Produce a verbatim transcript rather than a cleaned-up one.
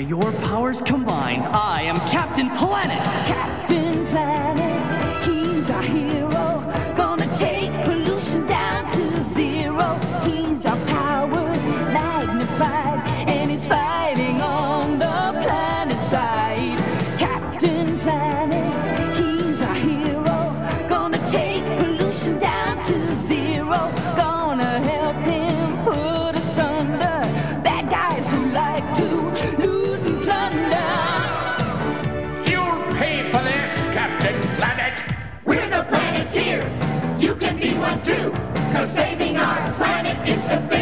your powers combined, I am Captain Planet! Captain Planet, he's our hero. Gonna take pollution down to zero. He's our powers magnified, and he's fighting on the planet side. Captain Planet, he's our hero. Gonna take pollution down to zero. Gonna help him put asunder bad guys who like to loot and plunder. You'll pay for this, Captain Planet. We're the Planeteers. You can be one too, 'cause saving our planet is the